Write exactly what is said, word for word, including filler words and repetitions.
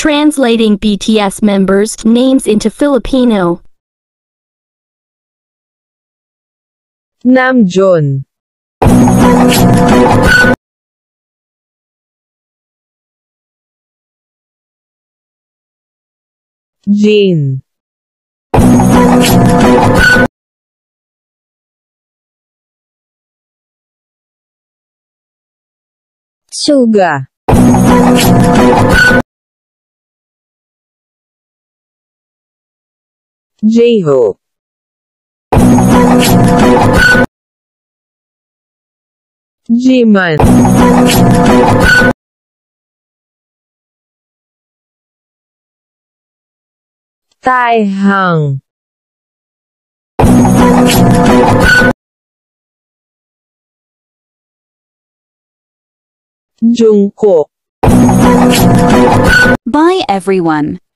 Translating B T S members' names into Filipino. Namjoon, Jin, Suga, J-Hope, Jiman, Taihang, Jungkook. Bye everyone.